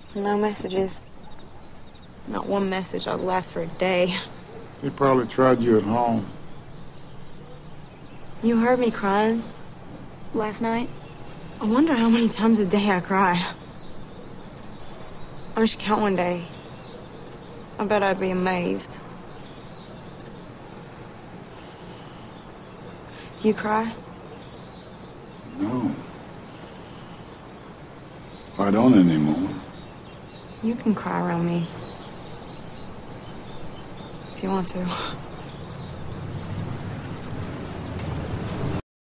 No messages. Not one message. I left for a day. They probably tried you at home. You heard me crying last night? I wonder how many times a day I cry. I should count one day. I bet I'd be amazed. Do you cry? No. I don't anymore. You can cry around me. If you want to.